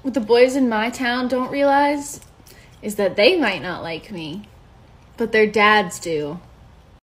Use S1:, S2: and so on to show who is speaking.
S1: what the boys in my town don't realize is that they might not like me, but their dads do.